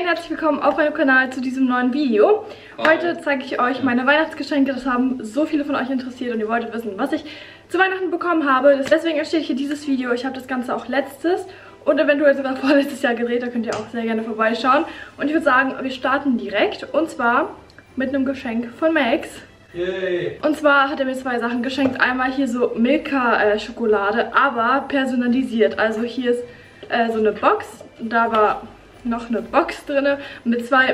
herzlich willkommen auf meinem Kanal zu diesem neuen Video. Heute zeige ich euch meine Weihnachtsgeschenke. Das haben so viele von euch interessiert und ihr wolltet wissen, was ich zu Weihnachten bekommen habe. Deswegen entsteht hier dieses Video. Ich habe das Ganze auch letztes und eventuell sogar vorletztes Jahr gedreht. Da könnt ihr auch sehr gerne vorbeischauen. Und ich würde sagen, wir starten direkt. Und zwar mit einem Geschenk von Max. Yay. Und zwar hat er mir zwei Sachen geschenkt. Einmal hier so Milka-Schokolade, aber personalisiert. Also hier ist so eine Box. Da war noch eine Box drin mit zwei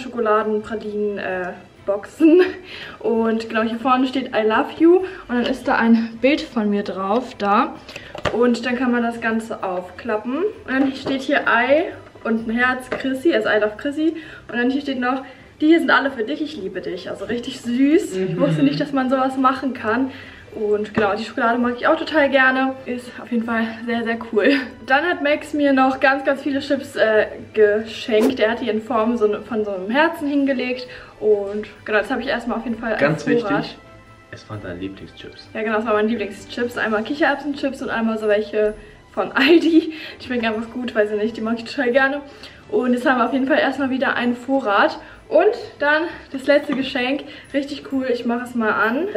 Milka-Schokoladen-Pralinen-Boxen. Und genau hier vorne steht I love you. Und dann ist da ein Bild von mir drauf, da. Und dann kann man das Ganze aufklappen. Und dann steht hier I und ein Herz, Chrissy, also I love Chrissy. Und dann hier steht noch, die hier sind alle für dich, ich liebe dich. Also richtig süß. Ich wusste nicht, dass man sowas machen kann. Und genau, die Schokolade mag ich auch total gerne. Ist auf jeden Fall sehr, sehr cool. Dann hat Max mir noch ganz, ganz viele Chips geschenkt. Er hat die in Form von so einem Herzen hingelegt. Und genau, das habe ich erstmal auf jeden Fall ganz wichtig, es waren deine Lieblingschips. Ja genau, das waren meine Lieblingschips. Einmal Kichererbsenchips und einmal so welche von Aldi. Die schmecken einfach gut, weiß ich nicht, die mag ich total gerne. Und jetzt haben wir auf jeden Fall erstmal wieder einen Vorrat. Und dann das letzte Geschenk, richtig cool, ich mache es mal an.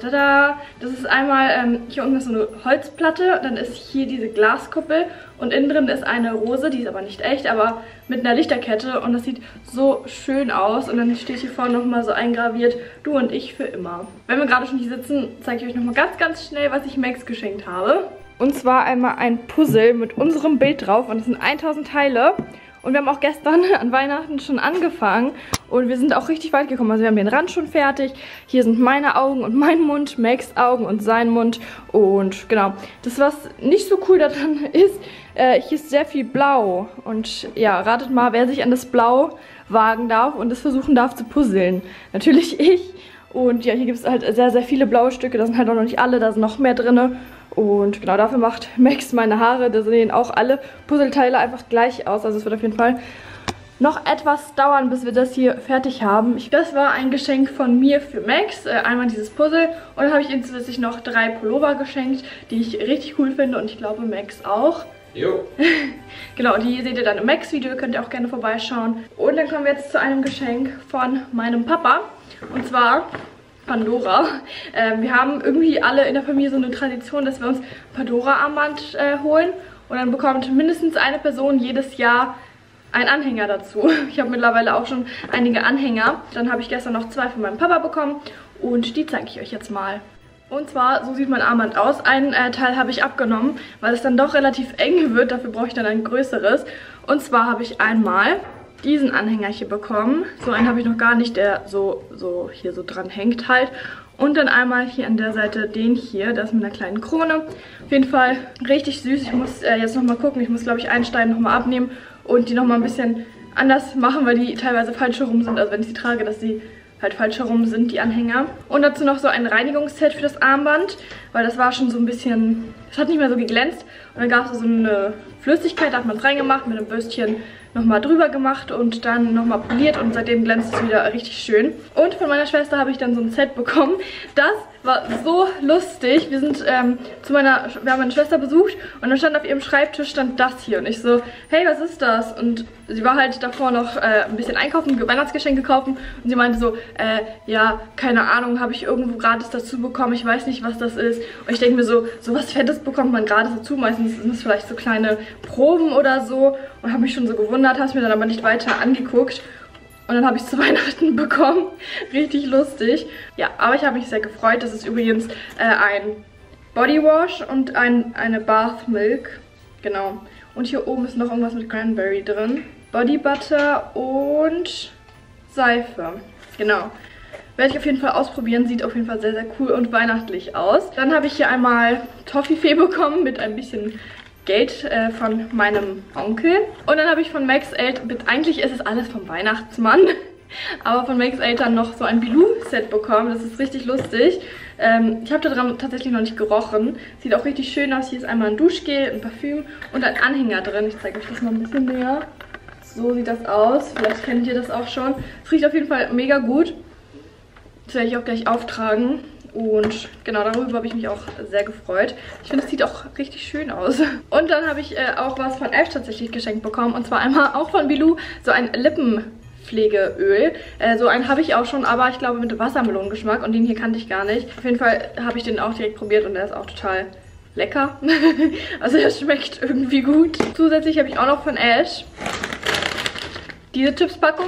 Das ist einmal, hier unten ist so eine Holzplatte, dann ist hier diese Glaskuppel und innen drin ist eine Rose, die ist aber nicht echt, aber mit einer Lichterkette und das sieht so schön aus. Und dann steht hier vorne nochmal so eingraviert, du und ich für immer. Wenn wir gerade schon hier sitzen, zeige ich euch nochmal ganz, ganz schnell, was ich Max geschenkt habe. Und zwar einmal ein Puzzle mit unserem Bild drauf und es sind 1000 Teile. Und wir haben auch gestern an Weihnachten schon angefangen und wir sind auch richtig weit gekommen. Also wir haben den Rand schon fertig. Hier sind meine Augen und mein Mund, Max Augen und sein Mund. Und genau, das was nicht so cool daran ist, hier ist sehr viel Blau. Und ja, ratet mal, wer sich an das Blau wagen darf und es versuchen darf zu puzzeln. Natürlich ich. Und ja, hier gibt es halt sehr, sehr viele blaue Stücke. Da sind halt auch noch nicht alle, da sind noch mehr drin. Und genau dafür macht Max meine Haare. Da sehen auch alle Puzzleteile einfach gleich aus. Also es wird auf jeden Fall noch etwas dauern, bis wir das hier fertig haben. Das war ein Geschenk von mir für Max. Einmal dieses Puzzle. Und dann habe ich ihm zusätzlich noch 3 Pullover geschenkt, die ich richtig cool finde. Und ich glaube Max auch. Jo. Genau, die seht ihr dann im Max-Video. Könnt ihr auch gerne vorbeischauen. Und dann kommen wir jetzt zu einem Geschenk von meinem Papa. Und zwar Pandora. Wir haben irgendwie alle in der Familie so eine Tradition, dass wir uns Pandora-Armband holen. Und dann bekommt mindestens eine Person jedes Jahr einen Anhänger dazu. Ich habe mittlerweile auch schon einige Anhänger. Dann habe ich gestern noch 2 von meinem Papa bekommen. Und die zeige ich euch jetzt mal. Und zwar, so sieht mein Armband aus. Einen Teil habe ich abgenommen, weil es dann doch relativ eng wird. Dafür brauche ich dann ein größeres. Und zwar habe ich einmal diesen Anhänger hier bekommen. So einen habe ich noch gar nicht, der so hier so dran hängt halt. Und dann einmal hier an der Seite den hier, das mit einer kleinen Krone. Auf jeden Fall richtig süß. Ich muss jetzt nochmal gucken. Ich muss, glaube ich, einen Stein nochmal abnehmen und die nochmal ein bisschen anders machen, weil die teilweise falsch herum sind. Also wenn ich sie trage, dass sie halt falsch herum sind, die Anhänger. Und dazu noch so ein Reinigungsset für das Armband, weil das war schon so ein bisschen, es hat nicht mehr so geglänzt. Und dann gab es so eine Flüssigkeit, da hat man es reingemacht, mit einem Bürstchen nochmal drüber gemacht und dann nochmal poliert und seitdem glänzt es wieder richtig schön. Und von meiner Schwester habe ich dann so ein Set bekommen. Das war so lustig. Wir sind wir haben meine Schwester besucht und dann stand auf ihrem Schreibtisch stand das hier. Und ich so, hey, was ist das? Und sie war halt davor noch ein bisschen einkaufen, Weihnachtsgeschenke kaufen. Und sie meinte so, ja, keine Ahnung, habe ich irgendwo gratis dazu bekommen. Ich weiß nicht, was das ist. Und ich denke mir so was Fettes bekommt man gratis dazu. Meistens sind es vielleicht so kleine Proben oder so. Und habe mich schon so gewundert, habe es mir dann aber nicht weiter angeguckt. Und dann habe ich es zu Weihnachten bekommen. Richtig lustig. Ja, aber ich habe mich sehr gefreut. Das ist übrigens ein Bodywash und eine Bath Milk. Genau. Und hier oben ist noch irgendwas mit Cranberry drin. Body Butter und Seife. Genau. Werde ich auf jeden Fall ausprobieren. Sieht auf jeden Fall sehr, sehr cool und weihnachtlich aus. Dann habe ich hier einmal Toffifee bekommen mit ein bisschen Geld von meinem Onkel. Und dann habe ich von Max Eltern, eigentlich ist es alles vom Weihnachtsmann, aber von Max Eltern noch so ein Bilou-Set bekommen. Das ist richtig lustig. Ich habe daran tatsächlich noch nicht gerochen. Sieht auch richtig schön aus. Hier ist einmal ein Duschgel, ein Parfüm und ein Anhänger drin. Ich zeige euch das mal ein bisschen näher. So sieht das aus. Vielleicht kennt ihr das auch schon. Es riecht auf jeden Fall mega gut. Das werde ich auch gleich auftragen. Und genau, darüber habe ich mich auch sehr gefreut. Ich finde, es sieht auch richtig schön aus. Und dann habe ich auch was von Ash tatsächlich geschenkt bekommen. Und zwar einmal auch von Bilou, so ein Lippenpflegeöl. So einen habe ich auch schon, aber ich glaube mit Wassermelonengeschmack. Und den hier kannte ich gar nicht. Auf jeden Fall habe ich den auch direkt probiert und der ist auch total lecker. Also er schmeckt irgendwie gut. Zusätzlich habe ich auch noch von Ash diese Chipspackung.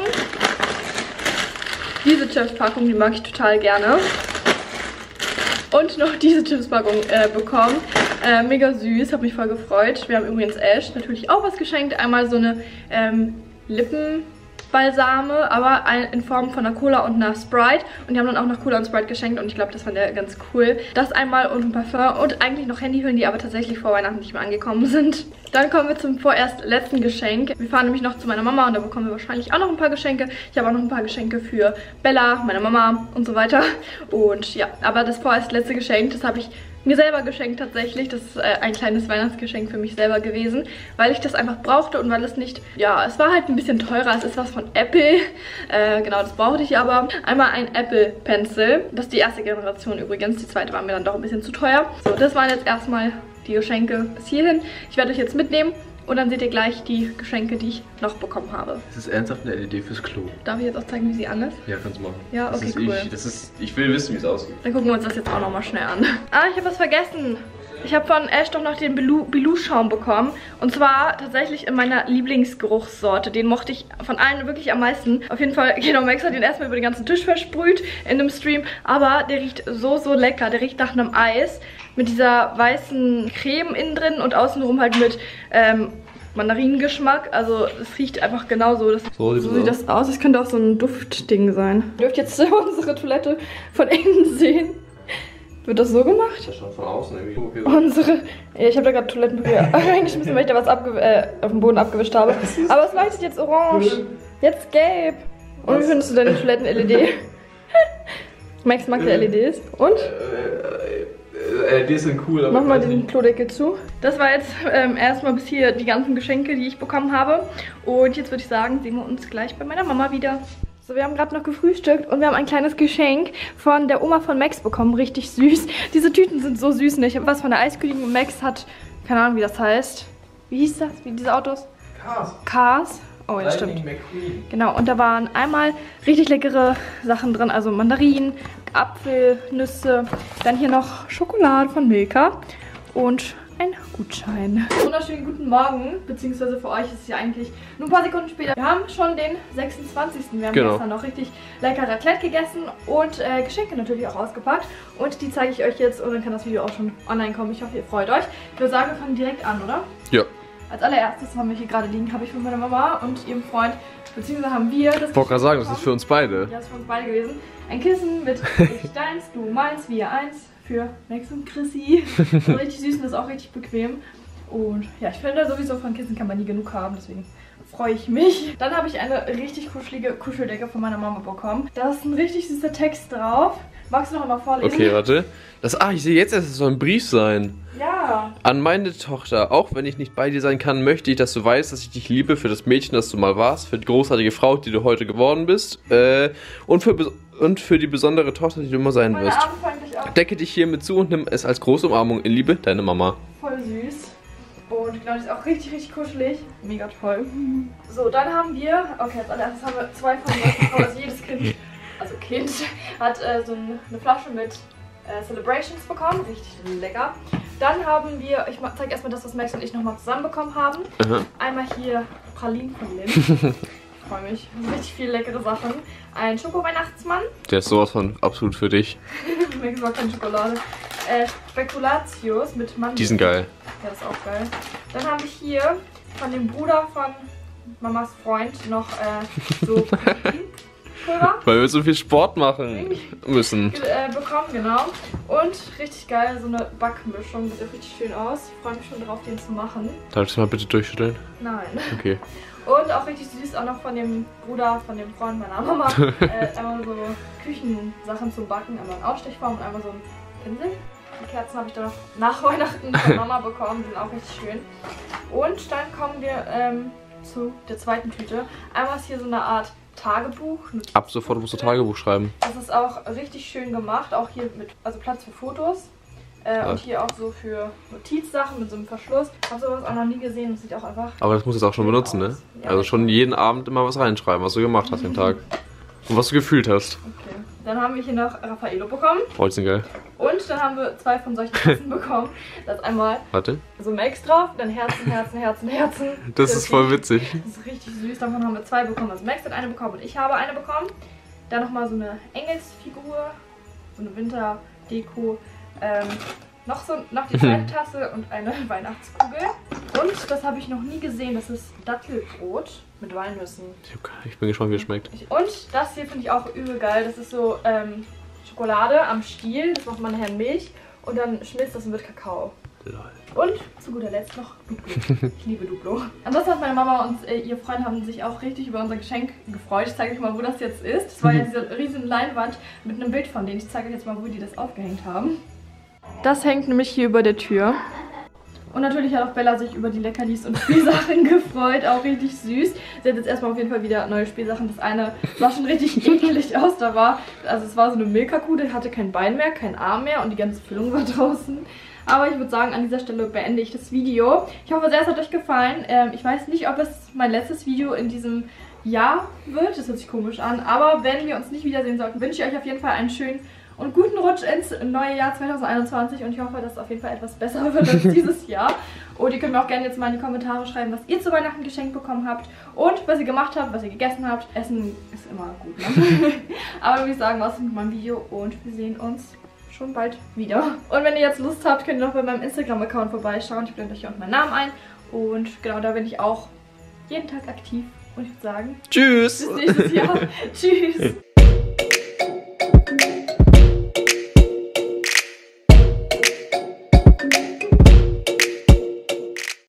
Diese Chipspackung, die mag ich total gerne. Und noch diese Chipspackung bekommen. Mega süß, habe mich voll gefreut. Wir haben übrigens Ash natürlich auch was geschenkt. Einmal so eine Lippenbalsame, aber in Form von einer Cola und einer Sprite. Und die haben dann auch noch Cola und Sprite geschenkt und ich glaube, das fand er ganz cool. Das einmal und ein Parfum und eigentlich noch Handyhüllen, die aber tatsächlich vor Weihnachten nicht mehr angekommen sind. Dann kommen wir zum vorerst letzten Geschenk. Wir fahren nämlich noch zu meiner Mama und da bekommen wir wahrscheinlich auch noch ein paar Geschenke. Ich habe auch noch ein paar Geschenke für Bella, meine Mama und so weiter. Und ja, aber das vorerst letzte Geschenk, das habe ich mir selber geschenkt tatsächlich. Das ist ein kleines Weihnachtsgeschenk für mich selber gewesen, weil ich das einfach brauchte und weil es nicht, ja, es war halt ein bisschen teurer. Es ist was von Apple. Genau, das brauchte ich aber. Einmal ein Apple Pencil. Das ist die erste Generation übrigens. Die zweite war mir dann doch ein bisschen zu teuer. So, das waren jetzt erstmal die Geschenke bis hierhin. Ich werde euch jetzt mitnehmen und dann seht ihr gleich die Geschenke, die ich noch bekommen habe. Das ist ernsthaft eine LED fürs Klo. Darf ich jetzt auch zeigen, wie sie an ist? Ja, kannst du machen. Ja, okay, cool. Ich will wissen, wie es aussieht. Dann gucken wir uns das jetzt auch nochmal schnell an. Ah, ich habe was vergessen. Ich habe von Ash doch noch den Bilou-Schaum bekommen. Und zwar tatsächlich in meiner Lieblingsgeruchssorte. Den mochte ich von allen wirklich am meisten. Auf jeden Fall, genau, Max hat den erstmal über den ganzen Tisch versprüht in dem Stream. Aber der riecht so, so lecker. Der riecht nach einem Eis mit dieser weißen Creme innen drin und außenrum halt mit Mandarinengeschmack. Also es riecht einfach genauso. So sieht das aus. Das könnte auch so ein Duftding sein. Ihr dürft jetzt unsere Toilette von innen sehen. Wird das so gemacht? Das ist schon von außen irgendwie. Unsere. Ja, ich habe da gerade Toilettenpapier reingeschmissen, weil ich da was auf dem Boden abgewischt habe. Aber es leuchtet jetzt orange. Jetzt gelb. Und wie findest du deine Toiletten-LED? Max mag die LEDs. Und? LEDs sind cool, aber. Mach mal den Klodeckel zu. Das war jetzt erstmal bis hier die ganzen Geschenke, die ich bekommen habe. Und jetzt würde ich sagen, sehen wir uns gleich bei meiner Mama wieder. So, wir haben gerade noch gefrühstückt und wir haben ein kleines Geschenk von der Oma von Max bekommen. Richtig süß. Diese Tüten sind so süß, ne? Ich habe was von der Eiskönigin und Max hat, keine Ahnung, wie das heißt. Wie hieß das? Wie diese Autos? Cars. Oh, ja, stimmt. McQueen. Genau, und da waren einmal richtig leckere Sachen drin, also Mandarinen, Apfel, Nüsse, dann hier noch Schokolade von Milka und ein Gutschein. Wunderschönen guten Morgen, beziehungsweise für euch ist es ja eigentlich nur ein paar Sekunden später. Wir haben schon den 26. Wir haben gestern noch richtig lecker Raclette gegessen und Geschenke natürlich auch ausgepackt. Und die zeige ich euch jetzt und dann kann das Video auch schon online kommen. Ich hoffe, ihr freut euch. Ich würde sagen, wir fangen direkt an, oder? Ja. Als allererstes haben wir hier gerade liegen, habe ich von meiner Mama und ihrem Freund, beziehungsweise haben wir das. Ich wollte gerade sagen, das ist für uns beide. Ja, das ist für uns beide gewesen. Ein Kissen mit ich deins, du meins, wir eins für Max und Chrissy. Also richtig süß und das ist auch richtig bequem. Und ja, ich finde sowieso von Kissen kann man nie genug haben, deswegen freue ich mich. Dann habe ich eine richtig kuschelige Kuscheldecke von meiner Mama bekommen. Da ist ein richtig süßer Text drauf. Magst du noch einmal vorlesen? Okay, warte. Ich sehe jetzt, es soll ein Brief sein. Ja. An meine Tochter, auch wenn ich nicht bei dir sein kann, möchte ich, dass du weißt, dass ich dich liebe für das Mädchen, das du mal warst, für die großartige Frau, die du heute geworden bist, und für die besondere Tochter, die du immer sein wirst. Decke dich hiermit zu und nimm es als große Umarmung in Liebe, deine Mama. Voll süß. Und genau, die ist auch richtig, richtig kuschelig. Mega toll. So, dann haben wir, okay, als allererstes haben wir zwei von uns, also jedes Kind, hat so eine Flasche mit Celebrations bekommen. Richtig lecker. Dann haben wir, ich zeige erstmal das, was Max und ich nochmal zusammen bekommen haben. Einmal hier Pralinen von Lynn. Ich freue mich. Richtig viele leckere Sachen. Ein Schoko-Weihnachtsmann. Der ist sowas von absolut für dich. Max mag keine Schokolade. Spekulatius mit Mandeln. Die sind geil. Ja, ist auch geil. Dann haben wir hier von dem Bruder von Mamas Freund noch so Pulver. Weil wir so viel Sport machen müssen. Bekommen, genau. Und richtig geil, so eine Backmischung. Sieht auch richtig schön aus. Ich freue mich schon drauf, den zu machen. Darf ich das mal bitte durchschütteln? Nein. Okay. Und auch richtig süß, auch noch von dem Bruder, von dem Freund meiner Mama. Einmal so Küchensachen zum Backen, einmal in Ausstechform und einmal so ein Pinsel. Die Kerzen habe ich dann noch nach Weihnachten von Mama bekommen, die sind auch richtig schön. Und dann kommen wir zu der zweiten Tüte. Einmal ist hier so eine Art Tagebuch. Ab sofort musst du Tagebuch schreiben. Das ist auch richtig schön gemacht, auch hier mit Platz für Fotos. Und hier auch so für Notizsachen mit so einem Verschluss. Ich habe sowas auch noch nie gesehen. Das sieht auch einfach. Aber das musst du jetzt auch schon benutzen, ne? Ja, also schon jeden Abend immer was reinschreiben, was du gemacht hast den Tag. Und was du gefühlt hast. Okay. Dann haben wir hier noch Raffaello bekommen. Oh, die sind geil. Und dann haben wir 2 von solchen Herzen bekommen. Das ist einmal so Max drauf, dann Herzen, Herzen, Herzen, Herzen. Das ist voll witzig. Das ist richtig süß. Davon haben wir 2 bekommen. Also Max hat eine bekommen und ich habe eine bekommen. Dann nochmal so eine Engelsfigur, so eine Winterdeko. Noch die zweite Tasse und eine Weihnachtskugel. Und das habe ich noch nie gesehen. Das ist Dattelbrot mit Walnüssen. Ich bin gespannt, wie es schmeckt. Und das hier finde ich auch übel geil. Das ist so Schokolade am Stiel. Das macht man nachher in Milch. Und dann schmilzt das und wird Kakao. Und zu guter Letzt noch Duplo. Ich liebe Duplo. Ansonsten hat meine Mama und ihr Freund haben sich auch richtig über unser Geschenk gefreut. Ich zeige euch mal, wo das jetzt ist. Das war ja diese riesen Leinwand mit einem Bild von denen. Ich zeige euch jetzt mal, wo die das aufgehängt haben. Das hängt nämlich hier über der Tür. Und natürlich hat auch Bella sich über die Leckerlis und Spielsachen gefreut. Auch richtig süß. Sie hat jetzt erstmal auf jeden Fall wieder neue Spielsachen. Das eine sah schon richtig eklig aus. Also es war so eine Milka-Kuh, die hatte kein Bein mehr, kein Arm mehr und die ganze Füllung war draußen. Aber ich würde sagen, an dieser Stelle beende ich das Video. Ich hoffe sehr, es hat euch gefallen. Ich weiß nicht, ob es mein letztes Video in diesem Jahr wird. Das hört sich komisch an. Aber wenn wir uns nicht wiedersehen sollten, wünsche ich euch auf jeden Fall einen schönen und guten Rutsch ins neue Jahr 2021 und ich hoffe, dass es auf jeden Fall etwas besser wird als dieses Jahr. Und ihr könnt mir auch gerne jetzt mal in die Kommentare schreiben, was ihr zu Weihnachten geschenkt bekommen habt und was ihr gemacht habt, was ihr gegessen habt. Essen ist immer gut, ne? Aber würde ich sagen, was mit meinem Video und wir sehen uns schon bald wieder. Und wenn ihr jetzt Lust habt, könnt ihr noch bei meinem Instagram-Account vorbeischauen. Ich blende euch hier unten meinen Namen ein und genau, da bin ich auch jeden Tag aktiv und ich würde sagen, tschüss! Bis nächstes Jahr. Tschüss!